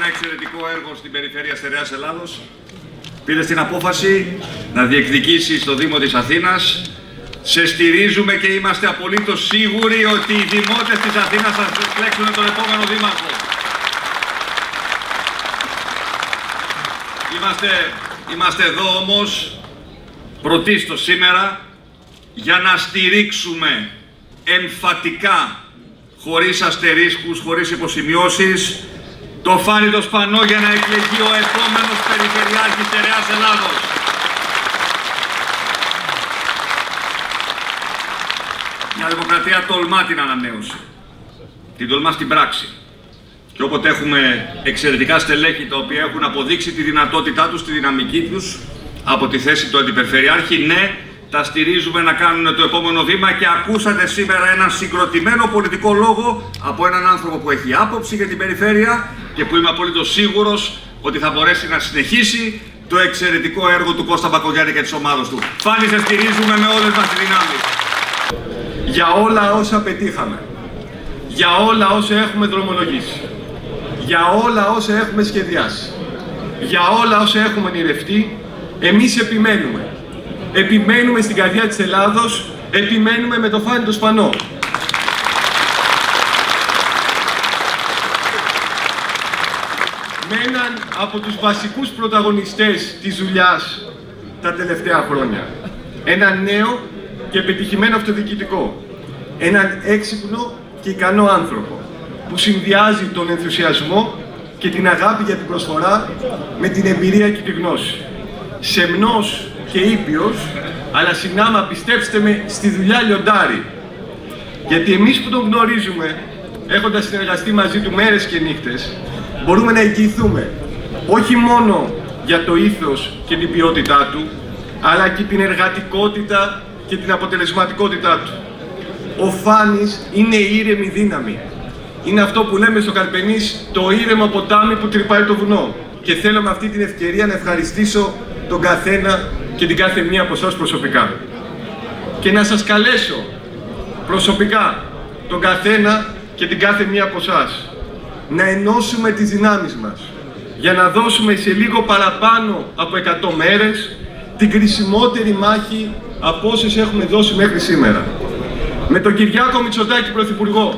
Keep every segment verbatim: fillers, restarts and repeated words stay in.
ένα εξαιρετικό έργο στην περιφέρεια Στερεάς Ελλάδος. Πήρε την απόφαση να διεκδικήσει στο Δήμο της Αθήνας. Σε στηρίζουμε και είμαστε απολύτως σίγουροι ότι οι δημότες της Αθήνας θα εκλέξουν τον επόμενο δήμαρχο. Είμαστε, είμαστε εδώ όμως πρωτίστως σήμερα για να στηρίξουμε εμφατικά, χωρίς αστερίσκους, χωρίς υποσημειώσεις, το Φάνη το Σπανό για να εκλεγεί ο επόμενος Περιφερειάρχης Στερεάς Ελλάδος. Η Νέα Δημοκρατία τολμά την ανανέωση. Την τολμά στην πράξη. Και όποτε έχουμε εξαιρετικά στελέχη τα οποία έχουν αποδείξει τη δυνατότητά τους, τη δυναμική τους από τη θέση του Αντιπεριφερειάρχη, ναι, τα στηρίζουμε να κάνουν το επόμενο βήμα και ακούσατε σήμερα έναν συγκροτημένο πολιτικό λόγο από έναν άνθρωπο που έχει άποψη για την περιφέρεια και που είμαι απολύτως σίγουρος ότι θα μπορέσει να συνεχίσει το εξαιρετικό έργο του Κώστα Μπακογιάννη και της ομάδας του. Φάνη, σε στηρίζουμε με όλες μας τις δυνάμεις. Για όλα όσα πετύχαμε, για όλα όσα έχουμε δρομολογήσει, για όλα όσα έχουμε σχεδιάσει, για όλα όσα έχουμε ονειρευτεί, εμείς επιμένουμε. Επιμένουμε στην καρδιά της Ελλάδος, επιμένουμε με το Φάνη το Σπανό. Με έναν από τους βασικούς πρωταγωνιστές της δουλειάς τα τελευταία χρόνια. Ένα νέο και πετυχημένο αυτοδιοικητικό. Έναν έξυπνο και ικανό άνθρωπο που συνδυάζει τον ενθουσιασμό και την αγάπη για την προσφορά με την εμπειρία και τη γνώση. Σεμνός και ήπιος, αλλά συνάμα, πιστέψτε με, στη δουλειά λιοντάρι. Γιατί εμείς που τον γνωρίζουμε, έχοντας συνεργαστεί μαζί του μέρες και νύχτες, μπορούμε να εγγυηθούμε όχι μόνο για το ήθος και την ποιότητά του, αλλά και την εργατικότητα και την αποτελεσματικότητά του. Ο Φάνης είναι η ήρεμη δύναμη. Είναι αυτό που λέμε στο Καρπενής, το ήρεμο ποτάμι που τρυπάει το βουνό. Και θέλω με αυτή την ευκαιρία να ευχαριστήσω τον καθένα και την κάθε μία από εσάς προσωπικά. Και να σας καλέσω προσωπικά τον καθένα και την κάθε μία από εσάς να ενώσουμε τις δυνάμεις μας για να δώσουμε σε λίγο παραπάνω από εκατό μέρες την κρισιμότερη μάχη από όσες έχουμε δώσει μέχρι σήμερα. Με τον Κυριάκο Μητσοτάκη Πρωθυπουργό,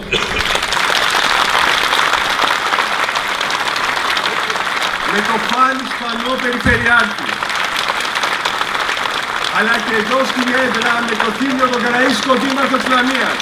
με τον Φάνη Σπανό Περιφερειάρχη, αλλά και εδώ στην έδρα με τον Θήμιο τον Καραΐσκο Δήμαρχο της Λαμίας.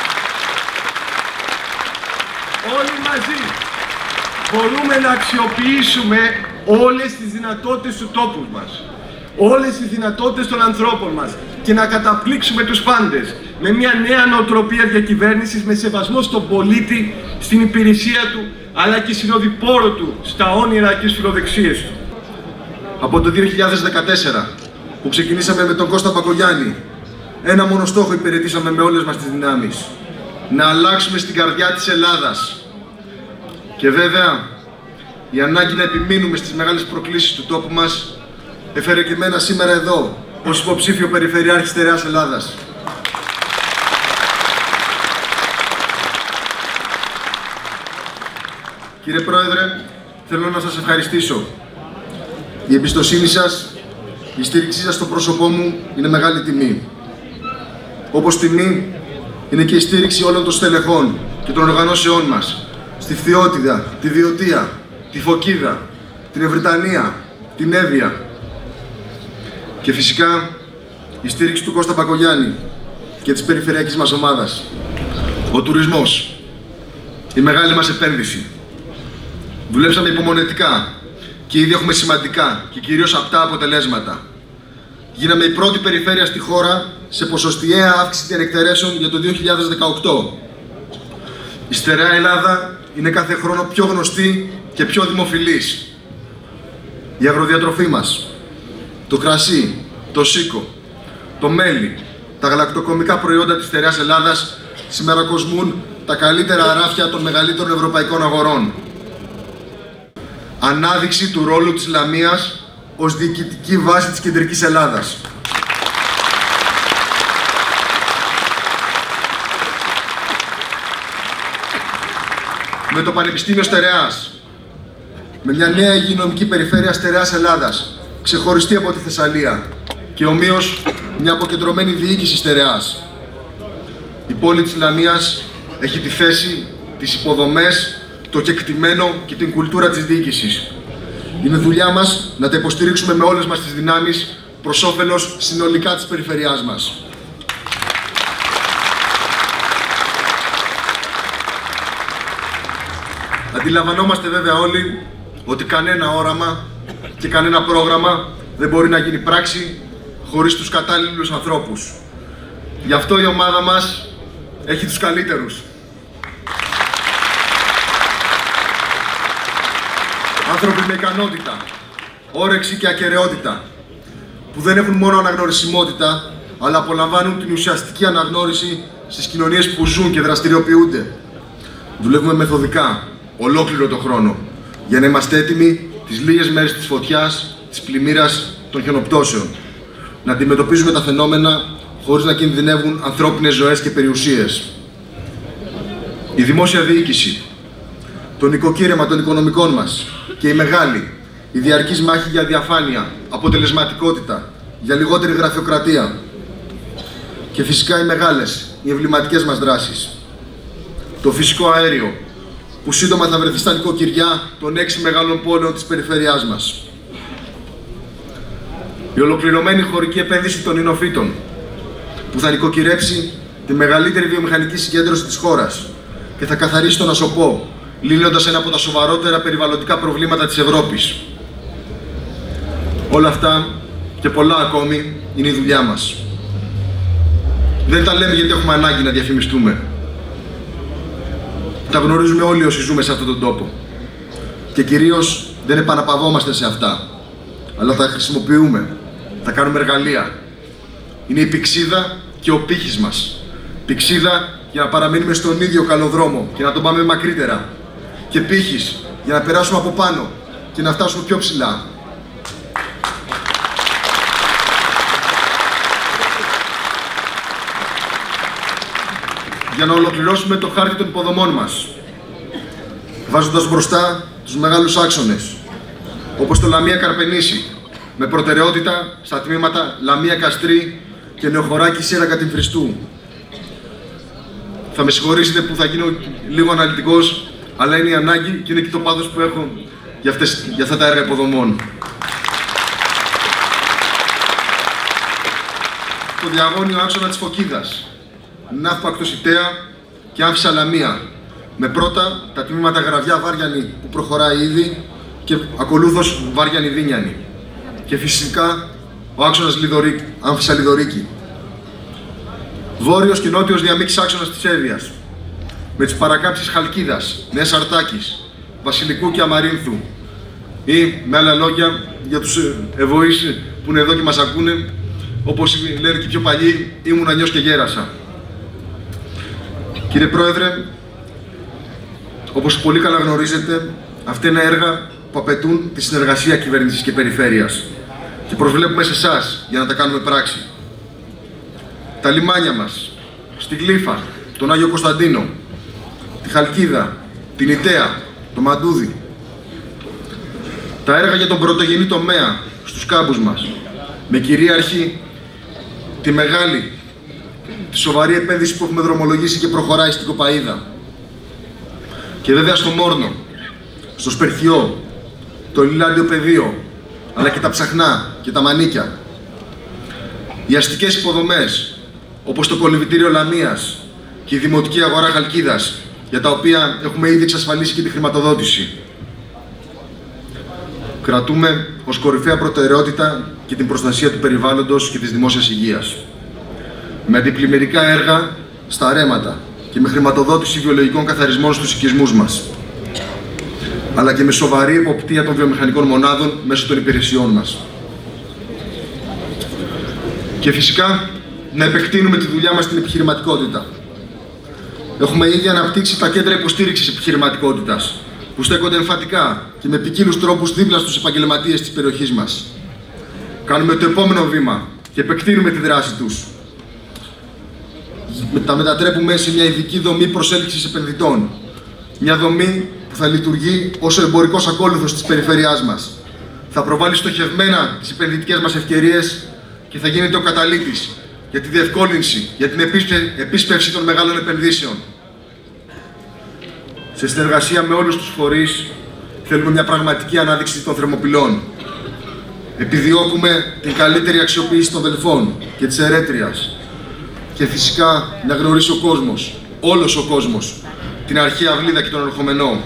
Όλοι μαζί μπορούμε να αξιοποιήσουμε όλες τις δυνατότητες του τόπου μας, όλες τις δυνατότητες των ανθρώπων μας και να καταπλήξουμε τους πάντες με μια νέα νοοτροπία διακυβέρνησης, με σεβασμό στον πολίτη, στην υπηρεσία του, αλλά και συνοδοιπόρο του στα όνειρα και στις φιλοδεξίες του. Από το δύο χιλιάδες δεκατέσσερα, που ξεκινήσαμε με τον Κώστα Μπακογιάννη, ένα μόνο στόχο υπηρετήσαμε με όλες μας τις δυνάμεις. Να αλλάξουμε στην καρδιά της Ελλάδας. Και βέβαια, η ανάγκη να επιμείνουμε στις μεγάλες προκλήσεις του τόπου μας έφερε και εμένα σήμερα εδώ, ως υποψήφιο Περιφερειάρχη Στερεάς Ελλάδας. Κύριε Πρόεδρε, θέλω να σας ευχαριστήσω. Η εμπιστοσύνη σας, η στήριξή σας στο πρόσωπό μου είναι μεγάλη τιμή. Όπως τιμή είναι και η στήριξη όλων των στελεχών και των οργανώσεών μας στη Φθιώτιδα, τη Βιωτία, τη Φωκίδα, την Ευρυτανία, την Εύβοια και φυσικά η στήριξη του Κώστα Μπακογιάννη και της περιφερειακής μας ομάδας. Ο τουρισμός, η μεγάλη μας επένδυση. Δουλέψαμε υπομονετικά και ήδη έχουμε σημαντικά και κυρίως απτά αποτελέσματα. Γίναμε η πρώτη περιφέρεια στη χώρα σε ποσοστιαία αύξηση των εκταιρέσεων για το δύο χιλιάδες δεκαοκτώ. Η Στερεά Ελλάδα είναι κάθε χρόνο πιο γνωστή και πιο δημοφιλής. Η αγροδιατροφή μας, το κρασί, το σίκο, το μέλι, τα γαλακτοκομικά προϊόντα της Στερεάς Ελλάδας σήμερα κοσμούν τα καλύτερα αράφια των μεγαλύτερων ευρωπαϊκών αγορών. Ανάδειξη του ρόλου της Λαμίας ως διοικητική βάση της κεντρικής Ελλάδας. Με το Πανεπιστήμιο Στερεάς με μια νέα υγειονομική περιφέρεια στερεάς Ελλάδας, ξεχωριστή από τη Θεσσαλία και ομοίως μια αποκεντρωμένη διοίκηση στερεάς. Η πόλη της Λαμίας έχει τη θέση, τις υποδομές, το κεκτημένο και την κουλτούρα της διοίκησης. Είναι δουλειά μας να τα υποστηρίξουμε με όλες μας τις δυνάμεις προς όφελος συνολικά της περιφερειάς μας. Αντιλαμβανόμαστε βέβαια όλοι ότι κανένα όραμα και κανένα πρόγραμμα δεν μπορεί να γίνει πράξη χωρίς τους κατάλληλους ανθρώπους. Γι' αυτό η ομάδα μας έχει τους καλύτερους. Άνθρωποι με ικανότητα, όρεξη και ακεραιότητα, που δεν έχουν μόνο αναγνωρισιμότητα, αλλά απολαμβάνουν την ουσιαστική αναγνώριση στις κοινωνίες που ζουν και δραστηριοποιούνται. Δουλεύουμε μεθοδικά, ολόκληρο το χρόνο, για να είμαστε έτοιμοι τις λίγες μέρες της φωτιάς, της πλημμύρας, των χιονοπτώσεων. Να αντιμετωπίζουμε τα φαινόμενα χωρίς να κινδυνεύουν ανθρώπινες ζωές και περιουσίες. Η δημόσια διοίκηση, το νοικοκύρεμα των οικονομικών μας και η μεγάλη, η διαρκής μάχη για διαφάνεια, αποτελεσματικότητα, για λιγότερη γραφειοκρατία και φυσικά οι μεγάλες, οι εμβληματικές μας δράσεις. Το φυσικό αέριο, που σύντομα θα βρεθεί στα νοικοκυριά των έξι μεγάλων πόλεων της περιφέρειάς μας. Η ολοκληρωμένη χωρική επένδυση των Ινοφύτων, που θα νοικοκυρέψει τη μεγαλύτερη βιομηχανική συγκέντρωση της χώρας και θα καθαρίσει τον Ασοπό, λύνοντας ένα από τα σοβαρότερα περιβαλλοντικά προβλήματα της Ευρώπης. Όλα αυτά και πολλά ακόμη είναι η δουλειά μας. Δεν τα λέμε γιατί έχουμε ανάγκη να διαφημιστούμε. Τα γνωρίζουμε όλοι όσοι ζούμε σε αυτόν τον τόπο. Και κυρίως δεν επαναπαυόμαστε σε αυτά, αλλά τα χρησιμοποιούμε, τα κάνουμε εργαλεία. Είναι η πηξίδα και ο πύχης μας. Πηξίδα για να παραμείνουμε στον ίδιο καλό δρόμο και να τον πάμε μακρύτερα. Και πύχης για να περάσουμε από πάνω και να φτάσουμε πιο ψηλά. Για να ολοκληρώσουμε το χάρτη των υποδομών μας, βάζοντας μπροστά τους μεγάλους άξονες, όπως το Λαμία Καρπενήσι, με προτεραιότητα στα τμήματα Λαμία Καστρί και Νεοχωράκη Σύρα Κατυμφριστού. Θα με συγχωρήσετε που θα γίνω λίγο αναλυτικός, αλλά είναι η ανάγκη και είναι και το πάθος που έχω για, αυτές, για αυτά τα έργα υποδομών. Το διαγώνιο άξονα της Φωκίδας, Ναύπα Ακτοσιτέα και Άμφισσα Λαμία, με πρώτα τα τμήματα Γραβιά Βάριανη που προχωράει ήδη και ακολούθως Βάριανη Δίνιανη. Και φυσικά ο άξονας Λιδωρίκη, Άμφισσα Λιδωρίκη. Βόρειος και νότιος διαμίξης άξονας της Εύβοιας, με τις παρακάμψεις Χαλκίδας, Νέας Αρτάκης, Βασιλικού και Αμαρίνθου, ή με άλλα λόγια για τους ευωείς που είναι εδώ και μας ακούνε, όπως λένε και οι πιο παλιοί, ήμουν νιός και γέρασα. Κύριε Πρόεδρε, όπως πολύ καλά γνωρίζετε, αυτά είναι έργα που απαιτούν τη συνεργασία κυβέρνησης και περιφέρειας και προσβλέπουμε σε εσάς για να τα κάνουμε πράξη. Τα λιμάνια μας, στη Γλύφα, τον Άγιο Κωνσταντίνο, τη Χαλκίδα, την Ιταία, το Μαντούδι. Τα έργα για τον πρωτογενή τομέα στους κάμπους μας, με κυρίαρχη τη μεγάλη, τη σοβαρή επένδυση που έχουμε δρομολογήσει και προχωράει στην Κοπαΐδα. Και βέβαια στο Μόρνο, στο Σπερχιό, το Λιλάντιο Πεδίο, αλλά και τα Ψαχνά και τα Μανίκια. Οι αστικές υποδομές, όπως το Κολυβητήριο Λαμίας και η Δημοτική Αγορά Χαλκίδας, για τα οποία έχουμε ήδη εξασφαλίσει και τη χρηματοδότηση. Κρατούμε ως κορυφαία προτεραιότητα και την προστασία του περιβάλλοντος και της δημόσιας υγείας. Με αντιπλημμυρικά έργα στα ρέματα και με χρηματοδότηση βιολογικών καθαρισμών στους οικισμούς μας, αλλά και με σοβαρή εποπτεία των βιομηχανικών μονάδων μέσω των υπηρεσιών μας. Και φυσικά να επεκτείνουμε τη δουλειά μας στην επιχειρηματικότητα. Έχουμε ήδη αναπτύξει τα κέντρα υποστήριξης επιχειρηματικότητας, που στέκονται εμφατικά και με ποικίλους τρόπους δίπλα στους επαγγελματίες της περιοχής μας. Κάνουμε το επόμενο βήμα και επεκτείνουμε τη δράση τους. Τα μετατρέπουμε σε μια ειδική δομή προσέλκυσης επενδυτών. Μια δομή που θα λειτουργεί ως ο εμπορικός ακόλουθος της περιφέρειάς μας. Θα προβάλλει στοχευμένα τις επενδυτικές μας ευκαιρίες και θα γίνεται ο καταλύτης για τη διευκόλυνση, για την επίσπευση των μεγάλων επενδύσεων. Σε συνεργασία με όλους τους φορείς, θέλουμε μια πραγματική ανάδειξη των Θερμοπυλών. Επιδιώκουμε την καλύτερη αξιοποίηση των Δελφών και της Ερέτριας. Και φυσικά να γνωρίσει ο κόσμος, όλος ο κόσμος, την αρχαία Αυλίδα και τον ερχομενό.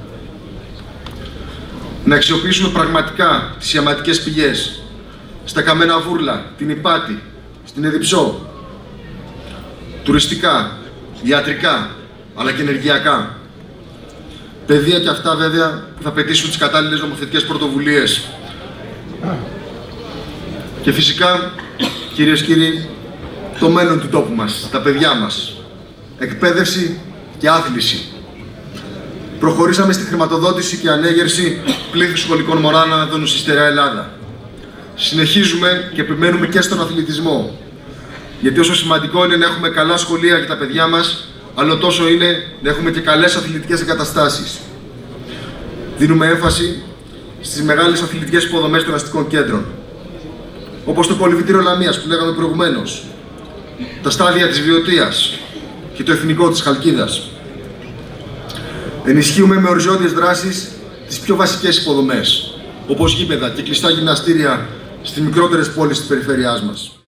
Να αξιοποιήσουμε πραγματικά τις ιαματικές πηγές, στα Καμένα Βούρλα, την Ιπάτη, στην Εδιψό, τουριστικά, ιατρικά, αλλά και ενεργειακά. Παιδεία και αυτά βέβαια που θα πετύσουν τις κατάλληλες νομοθετικές πρωτοβουλίες. Και φυσικά, κυρίες και κύριοι, το μέλλον του τόπου μας, τα παιδιά μας. Εκπαίδευση και άθληση. Προχωρήσαμε στη χρηματοδότηση και ανέγερση πλήθους σχολικών μωρών αναδόνου στη στερεά Ελλάδα. Συνεχίζουμε και επιμένουμε και στον αθλητισμό. Γιατί όσο σημαντικό είναι να έχουμε καλά σχολεία για τα παιδιά μας, αλλά τόσο είναι να έχουμε και καλές αθλητικές εγκαταστάσεις. Δίνουμε έμφαση στις μεγάλες αθλητικές υποδομές των αστικών κέντρων. Όπως το Πολυβητήριο Λαμίας που λέγαμε προηγουμένως, τα στάδια της Βιωτίας και το Εθνικό της Χαλκίδας. Ενισχύουμε με οριζόντιες δράσεις τις πιο βασικές υποδομές, όπως γήπεδα και κλειστά γυμναστήρια στις μικρότερες πόλεις της περιφέρειάς μας.